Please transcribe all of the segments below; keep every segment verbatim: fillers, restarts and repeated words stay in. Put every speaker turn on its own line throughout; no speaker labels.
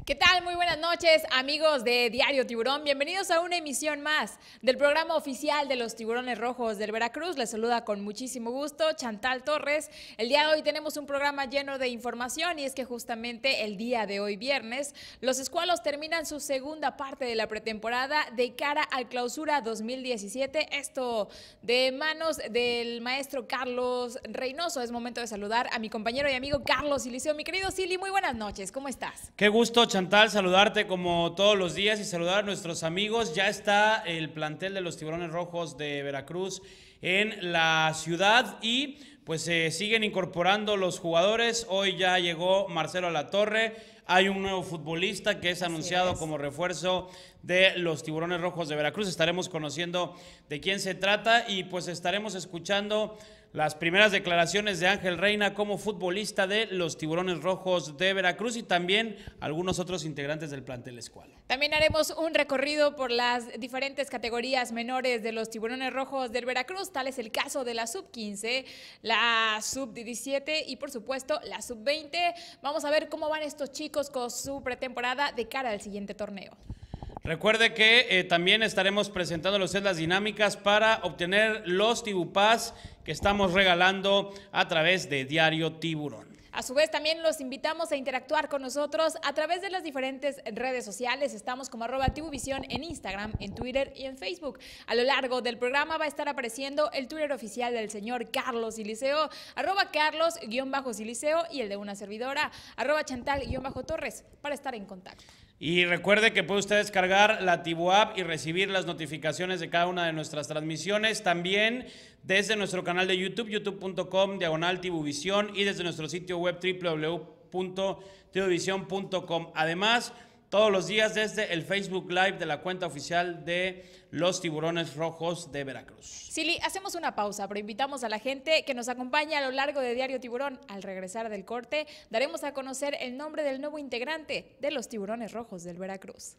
¿Qué tal? Muy buenas noches, amigos de Diario Tiburón. Bienvenidos a una emisión más del programa oficial de los Tiburones Rojos del Veracruz. Les saluda con muchísimo gusto Chantal Torres. El día de hoy tenemos un programa lleno de información y es que justamente el día de hoy, viernes, los escualos terminan su segunda parte de la pretemporada de cara al Clausura dos mil diecisiete. Esto de manos del maestro Carlos Reynoso. Es momento de saludar a mi compañero y amigo Carlos Siliceo. Mi querido Sili, muy buenas noches. ¿Cómo estás?
Qué gusto, Chantal, saludarte como todos los días y saludar a nuestros amigos. Ya está el plantel de los Tiburones Rojos de Veracruz en la ciudad y pues se eh, siguen incorporando los jugadores. Hoy ya llegó Marcelo Alatorre. Hay un nuevo futbolista que es anunciado es. como refuerzo de los Tiburones Rojos de Veracruz. Estaremos conociendo de quién se trata y pues estaremos escuchando las primeras declaraciones de Ángel Reina como futbolista de los Tiburones Rojos de Veracruz y también algunos otros integrantes del plantel escualo.
También haremos un recorrido por las diferentes categorías menores de los Tiburones Rojos del Veracruz, tal es el caso de la sub quince, la sub diecisiete y por supuesto la sub veinte. Vamos a ver cómo van estos chicos con su pretemporada de cara al siguiente torneo.
Recuerde que eh, también estaremos presentándoles las dinámicas para obtener los Tibupás que estamos regalando a través de Diario Tiburón.
A su vez, también los invitamos a interactuar con nosotros a través de las diferentes redes sociales. Estamos como arroba Tibuvisión en Instagram, en Twitter y en Facebook. A lo largo del programa va a estar apareciendo el Twitter oficial del señor Carlos Siliceo, arroba Carlos-Siliceo y el de una servidora, arroba Chantal-Torres, para estar en contacto.
Y recuerde que puede usted descargar la Tibu App y recibir las notificaciones de cada una de nuestras transmisiones. También desde nuestro canal de YouTube, youtube punto com, diagonal Tibuvisión, y desde nuestro sitio web doble u doble u doble u punto tibuvisión punto com. Además, todos los días desde el Facebook Live de la cuenta oficial de los Tiburones Rojos de Veracruz.
Sili, hacemos una pausa, pero invitamos a la gente que nos acompañe a lo largo de Diario Tiburón. Al regresar del corte, daremos a conocer el nombre del nuevo integrante de los Tiburones Rojos del Veracruz.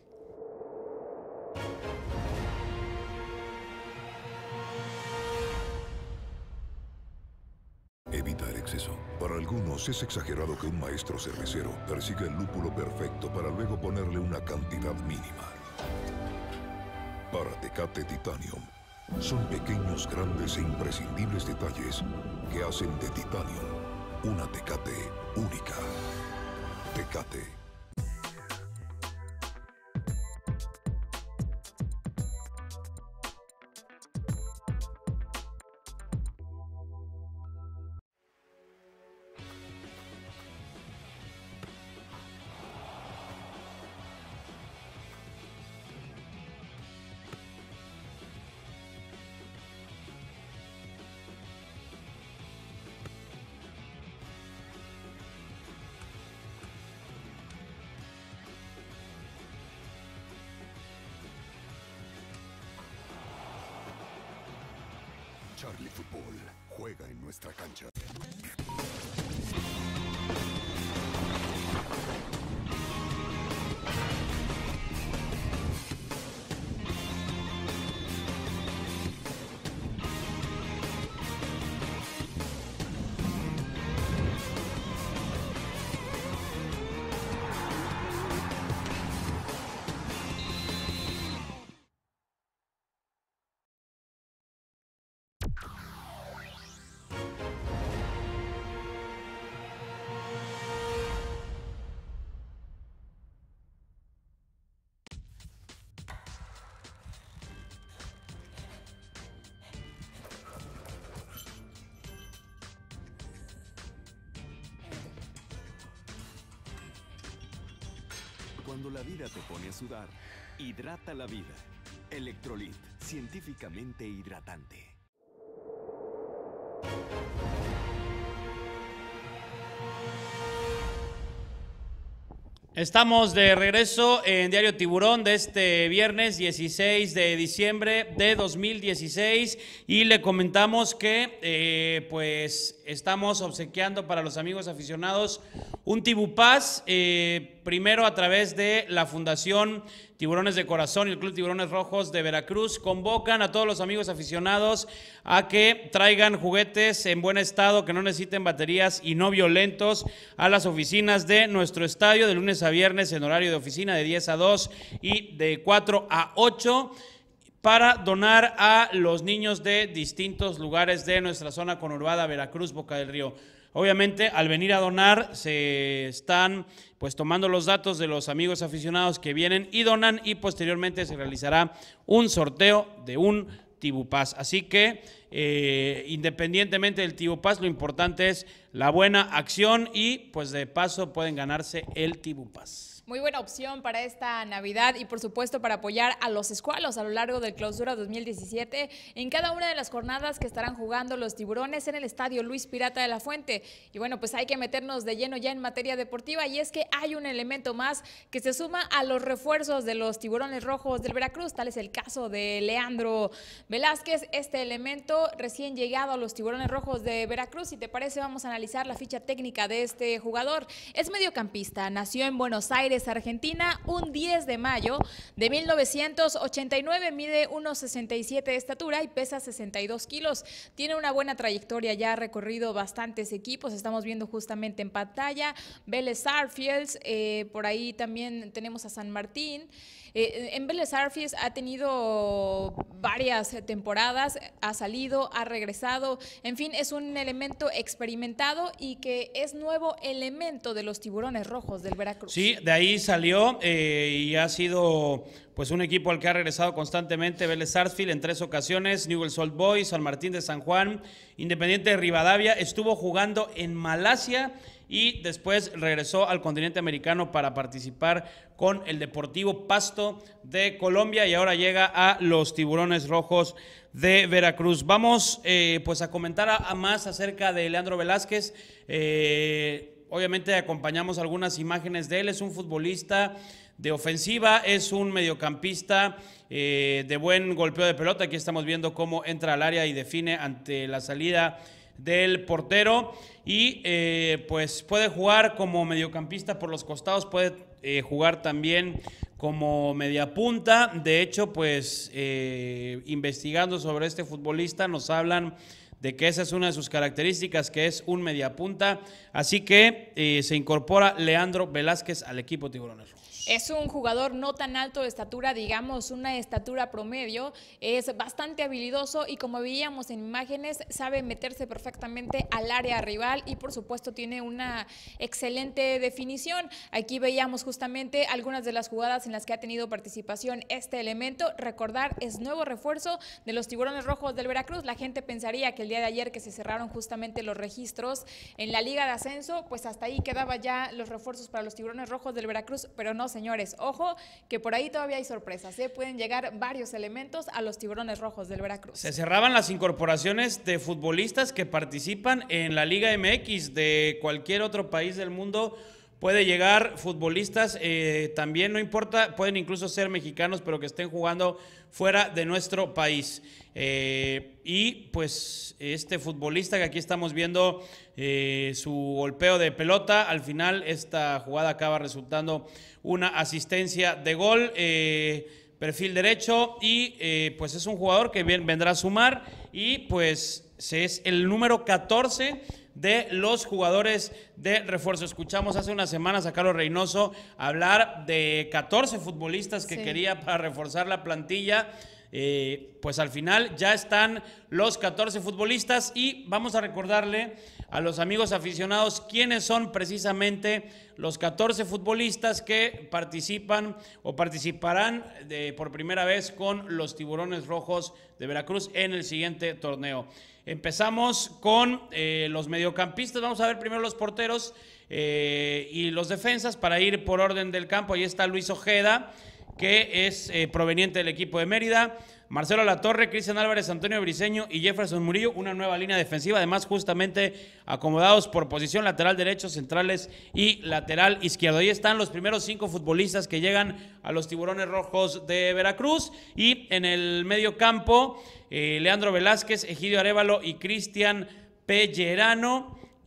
Evitar exceso. Para algunos es exagerado que un maestro cervecero persiga el lúpulo perfecto para luego ponerle una cantidad mínima. Para Tecate Titanium, son pequeños, grandes e imprescindibles detalles que hacen de Titanium una Tecate única. Tecate. Charlie Fútbol juega en nuestra cancha.
Cuando la vida te pone a sudar, hidrata la vida. Electrolit, científicamente hidratante.
Estamos de regreso en Diario Tiburón de este viernes dieciséis de diciembre de dos mil dieciséis y le comentamos que eh, pues estamos obsequiando para los amigos aficionados un Tibupás. Eh, primero a través de la Fundación Tiburones de Corazón y el Club Tiburones Rojos de Veracruz convocan a todos los amigos aficionados a que traigan juguetes en buen estado, que no necesiten baterías y no violentos a las oficinas de nuestro estadio de lunes a viernes en horario de oficina de diez a dos y de cuatro a ocho para donar a los niños de distintos lugares de nuestra zona conurbada Veracruz, Boca del Río. Obviamente, al venir a donar, se están pues tomando los datos de los amigos aficionados que vienen y donan, y posteriormente se realizará un sorteo de un Tibupaz. Así que, eh, independientemente del Tibupaz, lo importante es la buena acción y pues de paso pueden ganarse el Tibupaz.
Muy buena opción para esta Navidad y por supuesto para apoyar a los escualos a lo largo del Clausura dos mil diecisiete en cada una de las jornadas que estarán jugando los Tiburones en el Estadio Luis Pirata de la Fuente. Y bueno, pues hay que meternos de lleno ya en materia deportiva, y es que hay un elemento más que se suma a los refuerzos de los Tiburones Rojos del Veracruz. Tal es el caso de Leandro Velázquez, este elemento recién llegado a los Tiburones Rojos de Veracruz. Si te parece, vamos a analizar la ficha técnica de este jugador. Es mediocampista, nació en Buenos Aires, Argentina, un diez de mayo de mil novecientos ochenta y nueve, mide uno sesenta y siete de estatura y pesa sesenta y dos kilos. Tiene una buena trayectoria, ya ha recorrido bastantes equipos, estamos viendo justamente en pantalla Vélez Sarsfields, eh, por ahí también tenemos a San Martín. Eh, en Vélez Sarsfields ha tenido varias temporadas, ha salido, ha regresado, en fin, es un elemento experimentado y que es nuevo elemento de los Tiburones Rojos del Veracruz.
Sí, de ahí salió eh, y ha sido pues un equipo al que ha regresado constantemente Vélez Sarsfield en tres ocasiones, Newell's Old Boys, San Martín de San Juan, Independiente de Rivadavia, estuvo jugando en Malasia y después regresó al continente americano para participar con el Deportivo Pasto de Colombia y ahora llega a los Tiburones Rojos de Veracruz. Vamos eh, pues a comentar a, a más acerca de Leandro Velázquez. Eh, obviamente acompañamos algunas imágenes de él. Es un futbolista de ofensiva, es un mediocampista eh, de buen golpeo de pelota. Aquí estamos viendo cómo entra al área y define ante la salida del portero y eh, pues puede jugar como mediocampista por los costados, puede eh, jugar también como mediapunta. De hecho, pues eh, investigando sobre este futbolista nos hablan de que esa es una de sus características, que es un mediapunta, así que eh, se incorpora Leandro Velázquez al equipo Tiburones Rojos.
Es un jugador no tan alto de estatura, digamos una estatura promedio, es bastante habilidoso y como veíamos en imágenes sabe meterse perfectamente al área rival y por supuesto tiene una excelente definición. Aquí veíamos justamente algunas de las jugadas en las que ha tenido participación este elemento. Recordar, es nuevo refuerzo de los Tiburones Rojos del Veracruz. La gente pensaría que el día de ayer que se cerraron justamente los registros en la Liga de Ascenso, pues hasta ahí quedaba ya los refuerzos para los Tiburones Rojos del Veracruz, pero no, señores, ojo que por ahí todavía hay sorpresas, ¿eh? Pueden llegar varios elementos a los Tiburones Rojos del Veracruz.
Se cerraban las incorporaciones de futbolistas que participan en la Liga M X de cualquier otro país del mundo. Puede llegar futbolistas, eh, también no importa, pueden incluso ser mexicanos, pero que estén jugando fuera de nuestro país. Eh, y pues este futbolista que aquí estamos viendo eh, su golpeo de pelota, al final esta jugada acaba resultando una asistencia de gol, eh, perfil derecho, y eh, pues es un jugador que bien vendrá a sumar y pues es el número catorce de los jugadores de refuerzo. Escuchamos hace unas semanas a Carlos Reynoso hablar de catorce futbolistas que sí quería para reforzar la plantilla. Eh, pues al final ya están los catorce futbolistas y vamos a recordarle a los amigos aficionados quiénes son precisamente los catorce futbolistas que participan o participarán de, por primera vez con los Tiburones Rojos de Veracruz en el siguiente torneo. Empezamos con eh, los mediocampistas. Vamos a ver primero los porteros eh, y los defensas para ir por orden del campo. Ahí está Luis Ojeda, que es eh, proveniente del equipo de Mérida. Marcelo Latorre, Cristian Álvarez, Antonio Briceño y Jefferson Murillo, una nueva línea defensiva, además justamente acomodados por posición lateral derecho, centrales y lateral izquierdo. Ahí están los primeros cinco futbolistas que llegan a los Tiburones Rojos de Veracruz. Y en el medio campo, eh, Leandro Velázquez, Egidio Arévalo y Cristian Pellerano.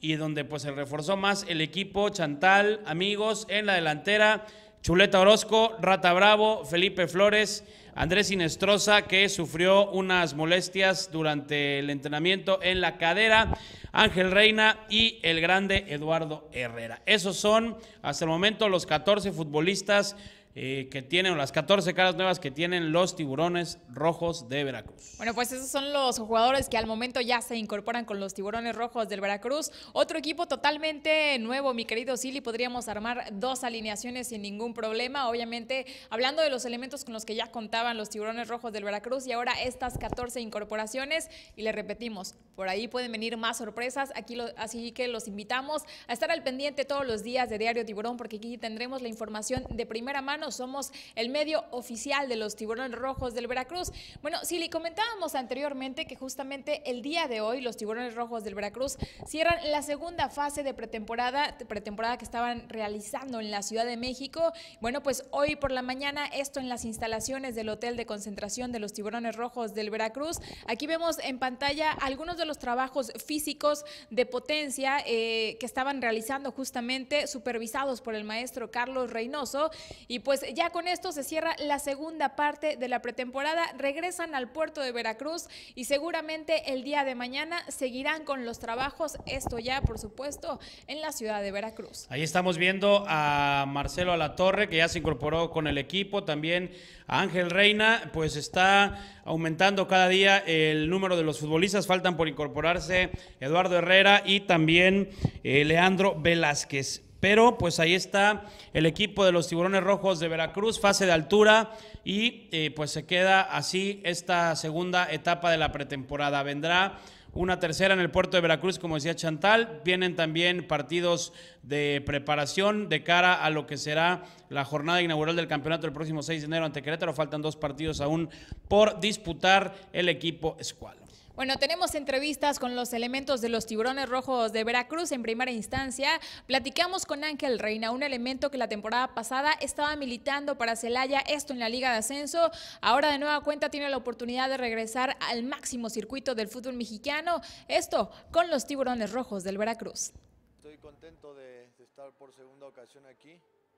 y donde pues se reforzó más el equipo. Chantal, amigos, en la delantera, Chuleta Orozco, Rata Bravo, Felipe Flores, Andrés Sinestrosa, que sufrió unas molestias durante el entrenamiento en la cadera, Ángel Reina y el grande Eduardo Herrera. Esos son hasta el momento los catorce futbolistas Eh, que tienen, o las catorce caras nuevas que tienen los Tiburones Rojos de Veracruz.
Bueno, pues esos son los jugadores que al momento ya se incorporan con los Tiburones Rojos del Veracruz. Otro equipo totalmente nuevo, mi querido Silly, podríamos armar dos alineaciones sin ningún problema, obviamente hablando de los elementos con los que ya contaban los Tiburones Rojos del Veracruz y ahora estas catorce incorporaciones, y les repetimos, por ahí pueden venir más sorpresas, aquí lo, así que los invitamos a estar al pendiente todos los días de Diario Tiburón, porque aquí tendremos la información de primera mano. Somos el medio oficial de los Tiburones Rojos del Veracruz. Bueno, si le comentábamos anteriormente que justamente el día de hoy los Tiburones Rojos del Veracruz cierran la segunda fase de pretemporada, pretemporada que estaban realizando en la Ciudad de México. Bueno, pues hoy por la mañana, esto en las instalaciones del Hotel de Concentración de los Tiburones Rojos del Veracruz. Aquí vemos en pantalla algunos de los trabajos físicos de potencia eh, que estaban realizando justamente, supervisados por el maestro Carlos Reynoso, y pues ya con esto se cierra la segunda parte de la pretemporada. Regresan al puerto de Veracruz y seguramente el día de mañana seguirán con los trabajos, esto ya por supuesto en la ciudad de Veracruz.
Ahí estamos viendo a Marcelo Alatorre, que ya se incorporó con el equipo, también a Ángel Reina, pues está aumentando cada día el número de los futbolistas. Faltan por incorporarse Eduardo Herrera y también eh, Leandro Velázquez. Pero pues ahí está el equipo de los Tiburones Rojos de Veracruz, fase de altura, y eh, pues se queda así esta segunda etapa de la pretemporada. Vendrá una tercera en el puerto de Veracruz, como decía Chantal. Vienen también partidos de preparación de cara a lo que será la jornada inaugural del campeonato el próximo seis de enero ante Querétaro. Faltan dos partidos aún por disputar el equipo escuadra.
Bueno, tenemos entrevistas con los elementos de los Tiburones Rojos de Veracruz en primera instancia. Platicamos con Ángel Reina, un elemento que la temporada pasada estaba militando para Celaya, esto en la Liga de Ascenso. Ahora de nueva cuenta tiene la oportunidad de regresar al máximo circuito del fútbol mexicano, esto con los Tiburones Rojos del Veracruz.
Estoy contento de, de estar por segunda ocasión aquí,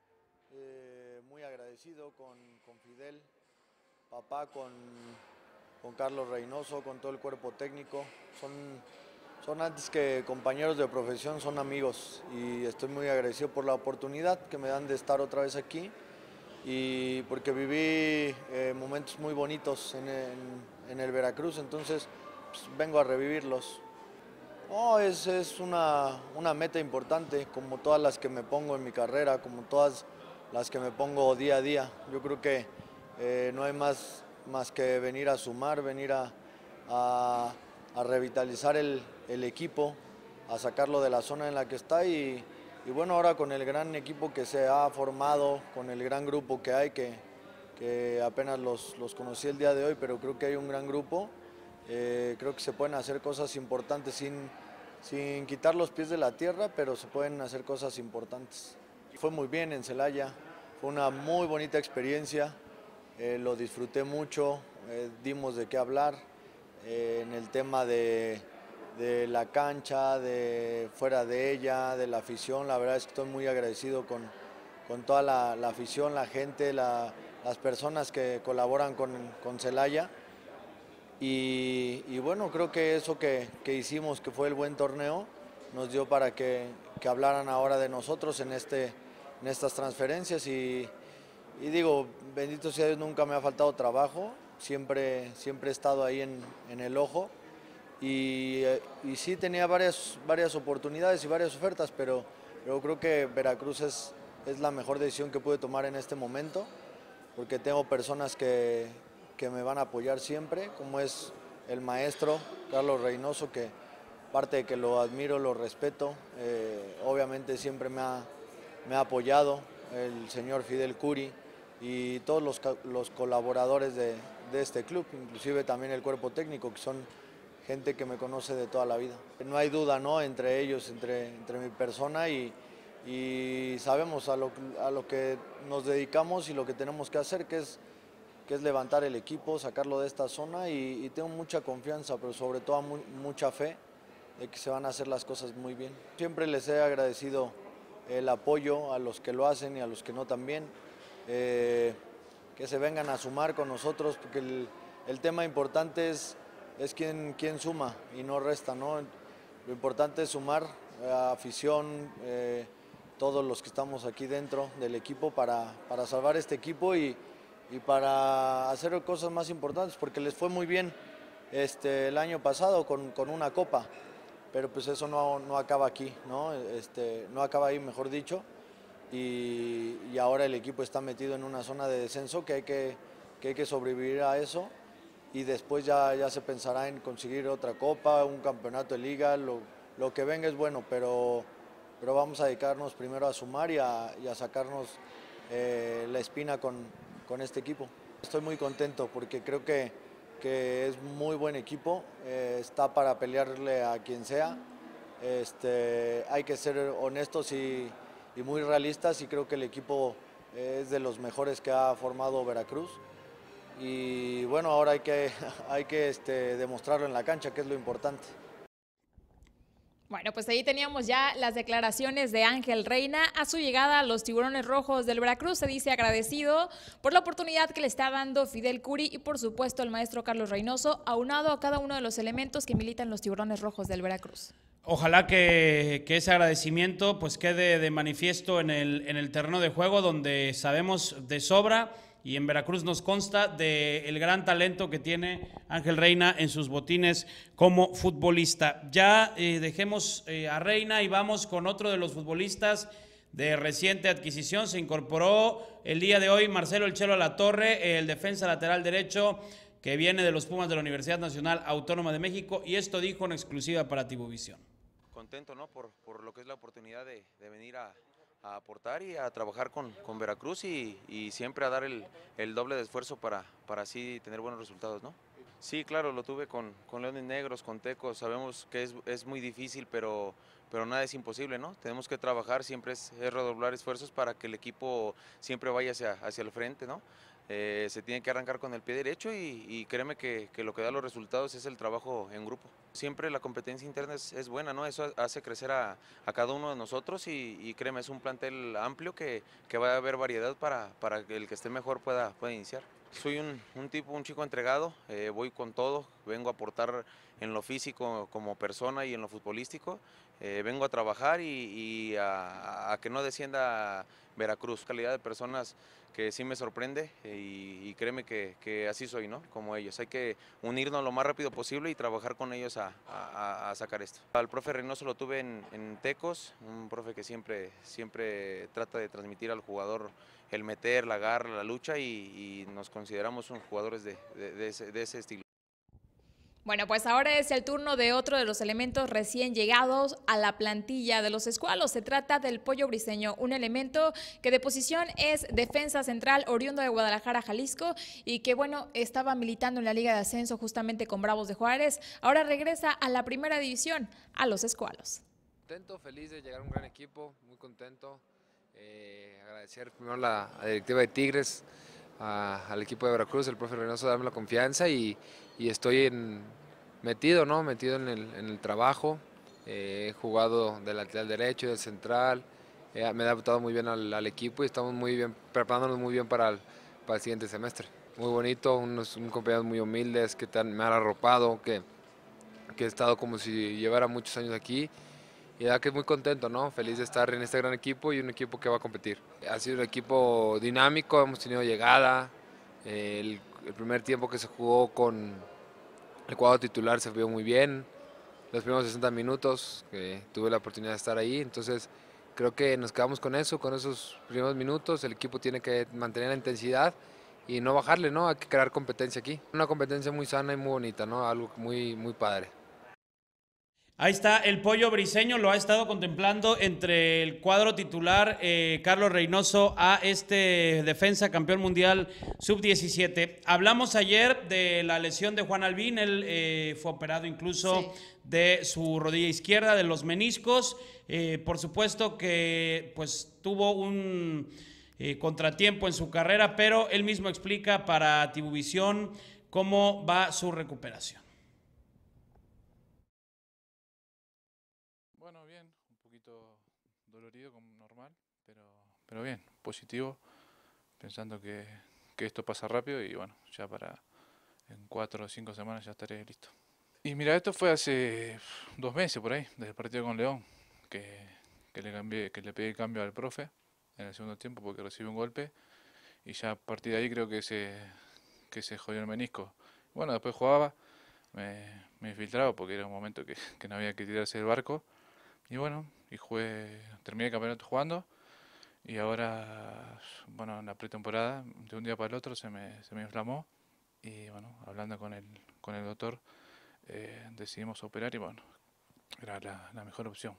eh, muy agradecido con, con Fidel, papá, con... con Carlos Reynoso, con todo el cuerpo técnico. Son, son antes que compañeros de profesión, son amigos, y estoy muy agradecido por la oportunidad que me dan de estar otra vez aquí, y porque viví eh, momentos muy bonitos en, en, en el Veracruz, entonces pues, vengo a revivirlos. No, es, es una, una meta importante, como todas las que me pongo en mi carrera, como todas las que me pongo día a día. Yo creo que eh, no hay más... más que venir a sumar, venir a, a, a revitalizar el, el equipo, a sacarlo de la zona en la que está, y, y bueno, ahora con el gran equipo que se ha formado, con el gran grupo que hay, que, que apenas los, los conocí el día de hoy, pero creo que hay un gran grupo, eh, creo que se pueden hacer cosas importantes sin, sin quitar los pies de la tierra, pero se pueden hacer cosas importantes. Fue muy bien en Celaya, fue una muy bonita experiencia. Eh, lo disfruté mucho, eh, dimos de qué hablar eh, en el tema de, de la cancha, de fuera de ella, de la afición. La verdad es que estoy muy agradecido con, con toda la, la afición, la gente, la, las personas que colaboran con, con Celaya. Y, y bueno, creo que eso que, que hicimos, que fue el buen torneo, nos dio para que, que hablaran ahora de nosotros en, este, en estas transferencias. Y, Y digo, bendito sea Dios, nunca me ha faltado trabajo, siempre, siempre he estado ahí en, en el ojo, y, y sí tenía varias, varias oportunidades y varias ofertas, pero, pero creo que Veracruz es, es la mejor decisión que pude tomar en este momento, porque tengo personas que, que me van a apoyar siempre, como es el maestro Carlos Reynoso, que aparte de que lo admiro, lo respeto, eh, obviamente siempre me ha, me ha apoyado, el señor Fidel Curi, y todos los, los colaboradores de, de este club, inclusive también el cuerpo técnico, que son gente que me conoce de toda la vida. No hay duda, ¿no?, entre ellos, entre, entre mi persona, y, y sabemos a lo, a lo que nos dedicamos y lo que tenemos que hacer, que es, que es levantar el equipo, sacarlo de esta zona, y, y tengo mucha confianza, pero sobre todo mu mucha fe de que se van a hacer las cosas muy bien. Siempre les he agradecido el apoyo a los que lo hacen y a los que no también, eh, que se vengan a sumar con nosotros, porque el, el tema importante es, es quién, quién suma y no resta, ¿no? Lo importante es sumar a afición, eh, todos los que estamos aquí dentro del equipo para, para salvar este equipo y, y para hacer cosas más importantes, porque les fue muy bien este, el año pasado con, con una copa, pero pues eso no, no acaba aquí, ¿no? Este, no acaba ahí, mejor dicho, y, y ahora el equipo está metido en una zona de descenso que hay que, que, hay que sobrevivir a eso, y después ya, ya se pensará en conseguir otra copa, un campeonato de liga, lo, lo que venga es bueno, pero, pero vamos a dedicarnos primero a sumar y a, y a sacarnos eh, la espina con, con este equipo. Estoy muy contento porque creo que, que es muy buen equipo, eh, está para pelearle a quien sea, este, hay que ser honestos y, y muy realistas, y creo que el equipo es de los mejores que ha formado Veracruz. Y bueno, ahora hay que, hay que este, demostrarlo en la cancha, que es lo importante.
Bueno, pues ahí teníamos ya las declaraciones de Ángel Reina a su llegada a los Tiburones Rojos del Veracruz. Se dice agradecido por la oportunidad que le está dando Fidel Curi y por supuesto el maestro Carlos Reynoso, aunado a cada uno de los elementos que militan los Tiburones Rojos del Veracruz.
Ojalá que, que ese agradecimiento pues quede de manifiesto en el, en el terreno de juego, donde sabemos de sobra y en Veracruz nos consta del gran talento que tiene Ángel Reina en sus botines como futbolista. Ya eh, dejemos eh, a Reina y vamos con otro de los futbolistas de reciente adquisición. Se incorporó el día de hoy Marcelo El Chelo Alatorre, el defensa lateral derecho que viene de los Pumas de la Universidad Nacional Autónoma de México, y esto dijo en exclusiva para Tibuvisión.
Contento, ¿no? Por, por lo que es la oportunidad de, de venir a, a aportar y a trabajar con, con Veracruz y, y siempre a dar el, el doble de esfuerzo para, para así tener buenos resultados, ¿no? Sí, claro, lo tuve con, con Leones Negros, con Tecos, sabemos que es, es muy difícil, pero, pero nada es imposible, ¿no? Tenemos que trabajar, siempre es, es redoblar esfuerzos para que el equipo siempre vaya hacia, hacia el frente, ¿no? Eh, se tiene que arrancar con el pie derecho y, y créeme que, que lo que da los resultados es el trabajo en grupo. Siempre la competencia interna es, es buena, ¿no? Eso hace crecer a, a cada uno de nosotros y, y créeme, es un plantel amplio que, que va a haber variedad para, para que el que esté mejor pueda, pueda iniciar. Soy un, un tipo, un chico entregado, eh, voy con todo, vengo a aportar en lo físico como persona y en lo futbolístico, eh, vengo a trabajar y, y a, a que no descienda Veracruz, calidad de personas que sí me sorprende y, y créeme que, que así soy, ¿no? Como ellos, hay que unirnos lo más rápido posible y trabajar con ellos a, a, a sacar esto. Al profe Reynoso lo tuve en, en Tecos, un profe que siempre, siempre trata de transmitir al jugador el meter, la garra, la lucha y, y nos consideramos un jugadores de, de, de, ese, de ese estilo.
Bueno, pues ahora es el turno de otro de los elementos recién llegados a la plantilla de los escualos. Se trata del Pollo Briseño, un elemento que de posición es defensa central, oriundo de Guadalajara, Jalisco, y que, bueno, estaba militando en la Liga de Ascenso justamente con Bravos de Juárez. Ahora regresa a la primera división, a los escualos.
Contento, feliz de llegar a un gran equipo, muy contento. Eh, agradecer primero a la, a la directiva de Tigres, a, al equipo de Veracruz, el profe Reynoso, darme la confianza y, y estoy en, metido, ¿no? Metido en el, en el trabajo. Eh, he jugado de lateral derecho, del central, eh, me he adaptado muy bien al, al equipo y estamos muy bien, preparándonos muy bien para el, para el siguiente semestre. Muy bonito, unos, unos compañeros muy humildes que te han, me han arropado, que, que he estado como si llevara muchos años aquí. Y la verdad que muy contento, ¿no? Feliz de estar en este gran equipo y un equipo que va a competir. Ha sido un equipo dinámico, hemos tenido llegada. Eh, el, el primer tiempo que se jugó con el cuadro titular se vio muy bien. Los primeros sesenta minutos que tuve la oportunidad de estar ahí. Entonces creo que nos quedamos con eso, con esos primeros minutos. El equipo tiene que mantener la intensidad y no bajarle, ¿no? Hay que crear competencia aquí. Una competencia muy sana y muy bonita, ¿no? Algo muy, muy padre.
Ahí está el Pollo Briseño, lo ha estado contemplando entre el cuadro titular eh, Carlos Reynoso a este defensa campeón mundial sub diecisiete. Hablamos ayer de la lesión de Juan Albín, él eh, fue operado incluso sí. de su rodilla izquierda, de los meniscos. Eh, por supuesto que pues tuvo un eh, contratiempo en su carrera, pero él mismo explica para Tibuvisión cómo va su recuperación.
poquito dolorido, como normal, pero, pero bien, positivo, pensando que, que esto pasa rápido y bueno, ya para en cuatro o cinco semanas ya estaré listo. Y mira, esto fue hace dos meses por ahí, desde el partido con León, que, que le cambié, que le pedí cambio al profe en el segundo tiempo porque recibí un golpe y ya a partir de ahí creo que se, que se jodió el menisco. Bueno, después jugaba, me, me infiltraba porque era un momento que, que no había que tirarse del barco y bueno, y jugué, terminé el campeonato jugando y ahora, bueno, en la pretemporada, de un día para el otro se me, se me inflamó y bueno, hablando con el, con el doctor, eh, decidimos operar y bueno, era la, la mejor opción.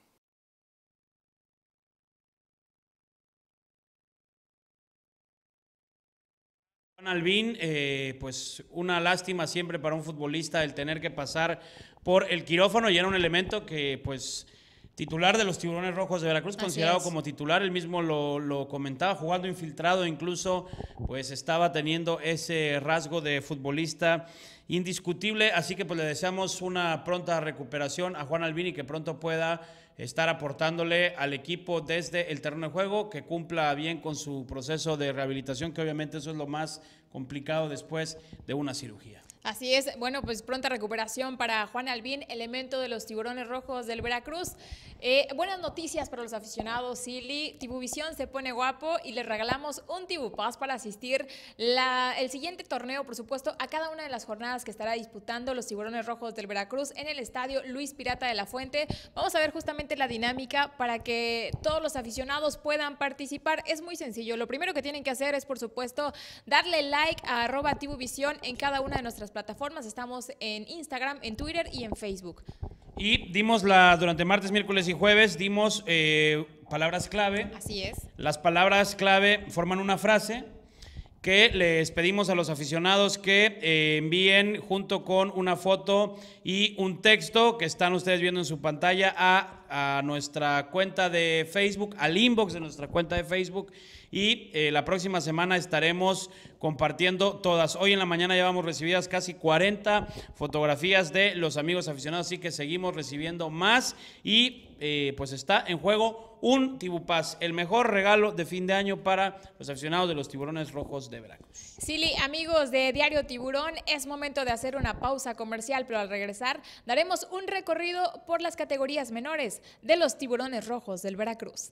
Juan Albín, eh, pues una lástima siempre para un futbolista el tener que pasar por el quirófano y era un elemento que pues titular de los Tiburones Rojos de Veracruz,
Así
considerado
es.
como titular, él mismo lo, lo comentaba, jugando infiltrado incluso, pues estaba teniendo ese rasgo de futbolista indiscutible, así que pues le deseamos una pronta recuperación a Juan Albín y que pronto pueda estar aportándole al equipo desde el terreno de juego, que cumpla bien con su proceso de rehabilitación, que obviamente eso es lo más complicado después de una cirugía.
Así es, bueno, pues pronta recuperación para Juan Albín, elemento de los Tiburones Rojos del Veracruz. Eh, buenas noticias para los aficionados, Silly. Tibuvisión se pone guapo y les regalamos un Tibupás para asistir la, el siguiente torneo, por supuesto, a cada una de las jornadas que estará disputando los Tiburones Rojos del Veracruz en el estadio Luis Pirata de la Fuente. Vamos a ver justamente la dinámica para que todos los aficionados puedan participar. Es muy sencillo. Lo primero que tienen que hacer es, por supuesto, darle like a arroba Tibuvisión en cada una de nuestras plataformas. Estamos en Instagram, en Twitter y en Facebook.
Y dimos la, durante martes, miércoles y jueves, dimos eh, palabras clave.
Así es.
Las palabras clave forman una frase que les pedimos a los aficionados que eh, envíen junto con una foto y un texto que están ustedes viendo en su pantalla a, a nuestra cuenta de Facebook, al inbox de nuestra cuenta de Facebook. Y eh, la próxima semana estaremos compartiendo todas. Hoy en la mañana llevamos recibidas casi cuarenta fotografías de los amigos aficionados, así que seguimos recibiendo más y eh, pues está en juego un Tibupás, el mejor regalo de fin de año para los aficionados de los Tiburones Rojos de Veracruz.
Silly, amigos de Diario Tiburón, es momento de hacer una pausa comercial, pero al regresar daremos un recorrido por las categorías menores de los Tiburones Rojos del Veracruz.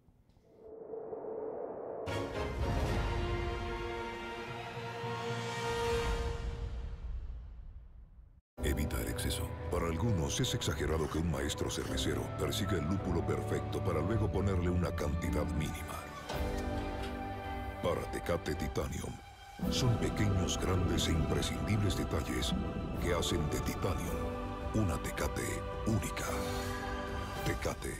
Evita el exceso. Para algunos es exagerado que un maestro cervecero persiga el lúpulo perfecto para luego ponerle una cantidad mínima. Para Tecate Titanium, son pequeños, grandes e imprescindibles detalles que hacen de Titanium una Tecate única. Tecate.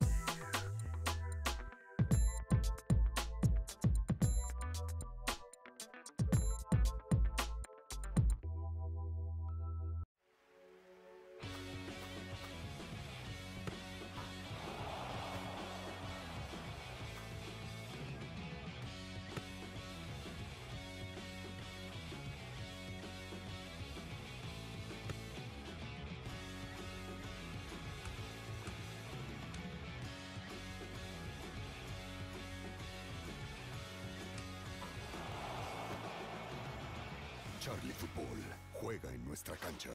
Charlie Fútbol juega en nuestra cancha.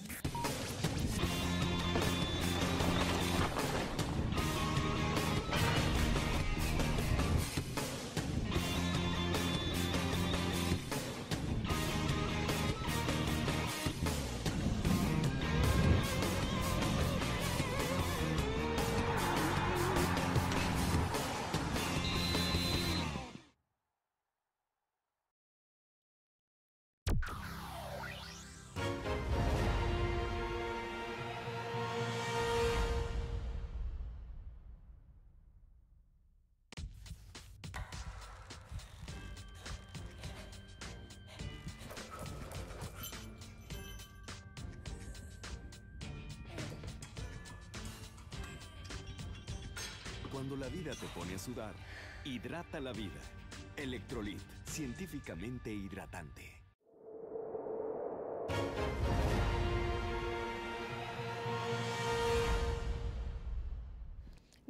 Cuando la vida te pone a sudar, hidrata la vida. Electrolit, científicamente hidratante.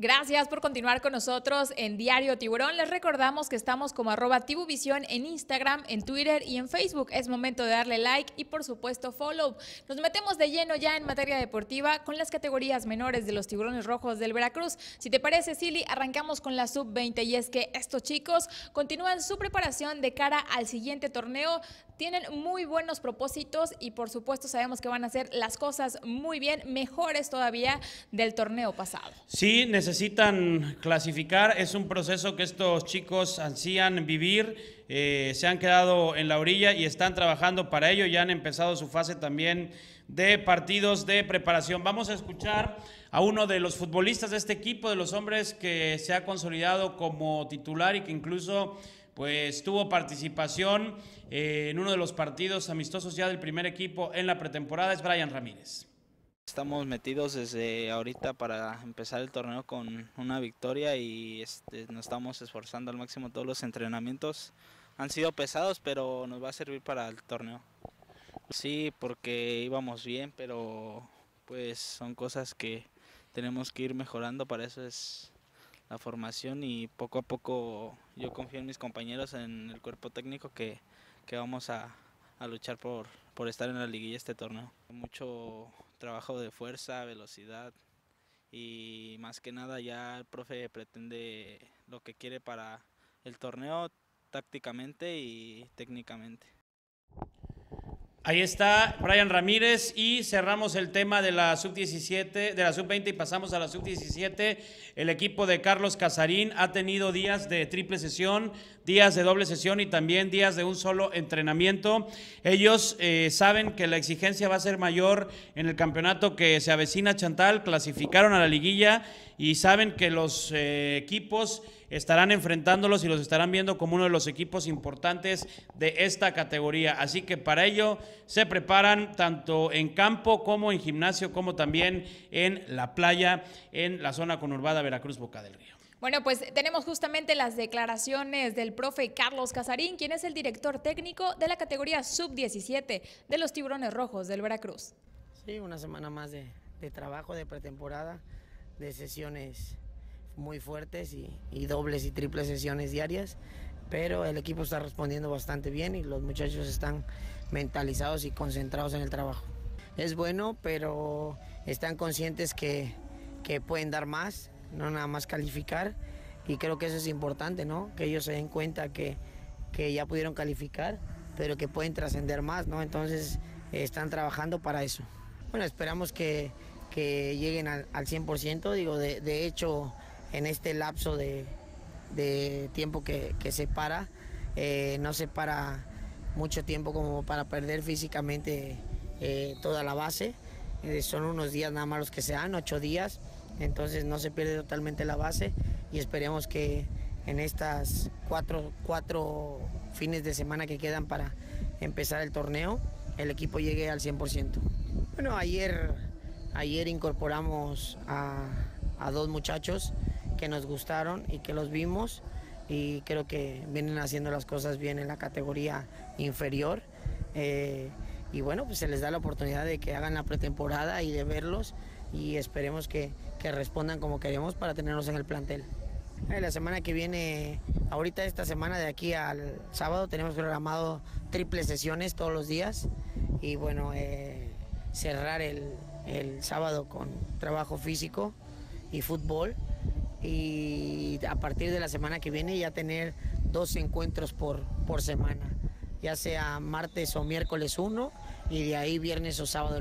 Gracias por continuar con nosotros en Diario Tiburón. Les recordamos que estamos como arroba Tibuvisión en Instagram, en Twitter y en Facebook. Es momento de darle like y por supuesto follow. Nos metemos de lleno ya en materia deportiva con las categorías menores de los Tiburones Rojos del Veracruz. Si te parece, Silly, arrancamos con la sub veinte y es que estos chicos continúan su preparación de cara al siguiente torneo. Tienen muy buenos propósitos y por supuesto sabemos que van a hacer las cosas muy bien, mejores todavía del torneo pasado.
Sí, necesitan clasificar, es un proceso que estos chicos ansían vivir, eh, se han quedado en la orilla y están trabajando para ello, ya han empezado su fase también de partidos de preparación. Vamos a escuchar a uno de los futbolistas de este equipo, de los hombres que se ha consolidado como titular y que incluso pues tuvo participación eh, en uno de los partidos amistosos ya del primer equipo en la pretemporada, es Brian Ramírez.
Estamos metidos desde ahorita para empezar el torneo con una victoria y este, nos estamos esforzando al máximo. Todos los entrenamientos han sido pesados, pero nos va a servir para el torneo. Sí, porque íbamos bien, pero pues son cosas que tenemos que ir mejorando, para eso es la formación y poco a poco yo confío en mis compañeros, en el cuerpo técnico que, que vamos a, a luchar por, por estar en la liguilla este torneo. Mucho trabajo de fuerza, velocidad y más que nada ya el profe pretende lo que quiere para el torneo tácticamente y técnicamente.
Ahí está Brian Ramírez y cerramos el tema de la sub diecisiete, de la sub veinte y pasamos a la sub diecisiete. El equipo de Carlos Casarín ha tenido días de triple sesión, días de doble sesión y también días de un solo entrenamiento. Ellos eh, saben que la exigencia va a ser mayor en el campeonato que se avecina, Chantal, clasificaron a la liguilla y saben que los eh, equipos estarán enfrentándolos y los estarán viendo como uno de los equipos importantes de esta categoría. Así que para ello se preparan tanto en campo como en gimnasio, como también en la playa, en la zona conurbada Veracruz Boca del Río.
Bueno, pues tenemos justamente las declaraciones del profe Carlos Casarín, quien es el director técnico de la categoría sub diecisiete de los Tiburones Rojos del Veracruz.
Sí, una semana más de, de trabajo, de pretemporada, de sesiones muy fuertes y, y dobles y triples sesiones diarias, pero el equipo está respondiendo bastante bien y los muchachos están mentalizados y concentrados en el trabajo. Es bueno, pero están conscientes que, que pueden dar más, no nada más calificar, y creo que eso es importante, ¿no? Que ellos se den cuenta que, que ya pudieron calificar, pero que pueden trascender más, ¿no? Entonces eh, están trabajando para eso. Bueno, esperamos que, que lleguen al, al cien por ciento, digo, de, de hecho, en este lapso de, de tiempo que, que separa, eh, no separa mucho tiempo como para perder físicamente eh, toda la base, eh, son unos días nada más los que se dan, ocho días, entonces no se pierde totalmente la base y esperemos que en estas cuatro, cuatro fines de semana que quedan para empezar el torneo, el equipo llegue al cien por ciento. Bueno, ayer, ayer incorporamos a, a dos muchachos que nos gustaron y que los vimos y creo que vienen haciendo las cosas bien en la categoría inferior, eh, y bueno, pues se les da la oportunidad de que hagan la pretemporada y de verlos y esperemos que, que respondan como queremos para tenerlos en el plantel. Eh, la semana que viene, ahorita esta semana de aquí al sábado tenemos programado triples sesiones todos los días y bueno, eh, cerrar el, el sábado con trabajo físico y fútbol, y a partir de la semana que viene ya tener dos encuentros por, por semana, ya sea martes o miércoles uno y de ahí viernes o sábado.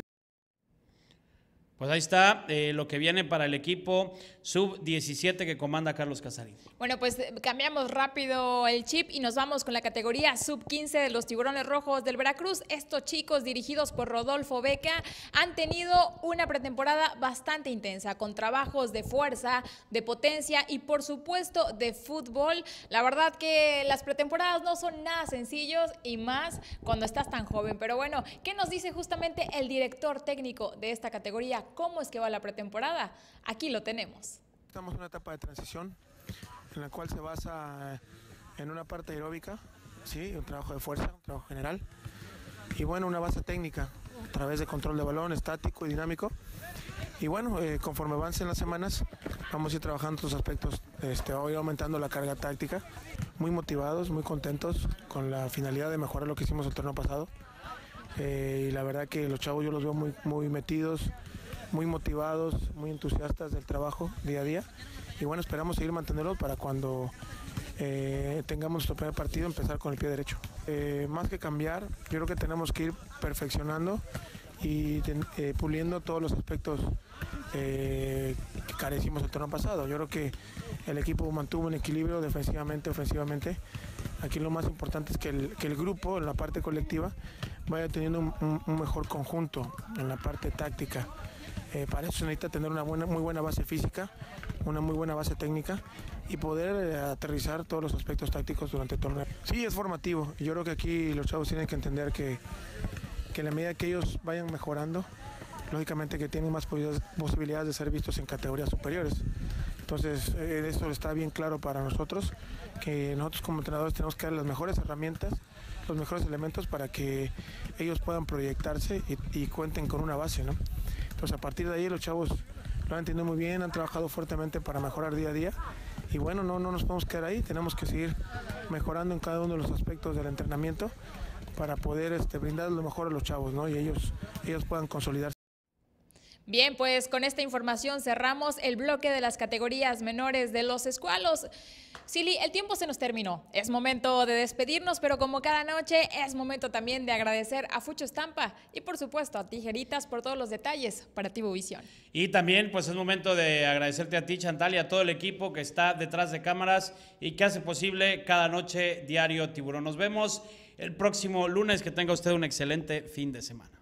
Pues ahí está eh, lo que viene para el equipo sub diecisiete que comanda Carlos Casarín.
Bueno, pues cambiamos rápido el chip y nos vamos con la categoría sub quince de los Tiburones Rojos del Veracruz. Estos chicos, dirigidos por Rodolfo Beca, han tenido una pretemporada bastante intensa, con trabajos de fuerza, de potencia y por supuesto de fútbol. La verdad que las pretemporadas no son nada sencillos y más cuando estás tan joven. Pero bueno, ¿qué nos dice justamente el director técnico de esta categoría? ¿Cómo es que va la pretemporada? Aquí lo tenemos.
Estamos en una etapa de transición en la cual se basa en una parte aeróbica, ¿sí? Un trabajo de fuerza, un trabajo general, y bueno, una base técnica a través de control de balón estático y dinámico, Y bueno, eh, conforme avancen las semanas, vamos a ir trabajando otros aspectos, este, hoy aumentando la carga táctica, muy motivados, muy contentos con la finalidad de mejorar lo que hicimos el torneo pasado. Eh, y la verdad que los chavos yo los veo muy, muy metidos, muy motivados, muy entusiastas del trabajo día a día. Y bueno, esperamos seguir manteniéndolo para cuando eh, tengamos nuestro primer partido empezar con el pie derecho. Eh, más que cambiar, yo creo que tenemos que ir perfeccionando y eh, puliendo todos los aspectos eh, que carecimos el torneo pasado. Yo creo que el equipo mantuvo un equilibrio defensivamente, ofensivamente. Aquí lo más importante es que el, que el grupo, en la parte colectiva, vaya teniendo un, un, un mejor conjunto en la parte táctica. Eh, para eso se necesita tener una buena, muy buena base física, una muy buena base técnica y poder eh, aterrizar todos los aspectos tácticos durante el torneo. Sí, es formativo. Yo creo que aquí los chavos tienen que entender que que en la medida que ellos vayan mejorando, lógicamente que tienen más posibilidades de ser vistos en categorías superiores. Entonces, eh, eso está bien claro para nosotros, que nosotros como entrenadores tenemos que dar las mejores herramientas, los mejores elementos para que ellos puedan proyectarse y, y cuenten con una base, ¿no? Entonces, a partir de ahí los chavos lo han entendido muy bien, han trabajado fuertemente para mejorar día a día. Y bueno, no, no nos podemos quedar ahí, tenemos que seguir mejorando en cada uno de los aspectos del entrenamiento para poder este, brindar lo mejor a los chavos, ¿no? Y ellos, ellos puedan consolidarse.
Bien, pues con esta información cerramos el bloque de las categorías menores de los escualos. Silly, el tiempo se nos terminó. Es momento de despedirnos, pero como cada noche es momento también de agradecer a Fucho Estampa y por supuesto a Tijeritas por todos los detalles para TivoVision.
Y también pues es momento de agradecerte a ti, Chantal, y a todo el equipo que está detrás de cámaras y que hace posible cada noche Diario Tiburón. Nos vemos el próximo lunes. Que tenga usted un excelente fin de semana.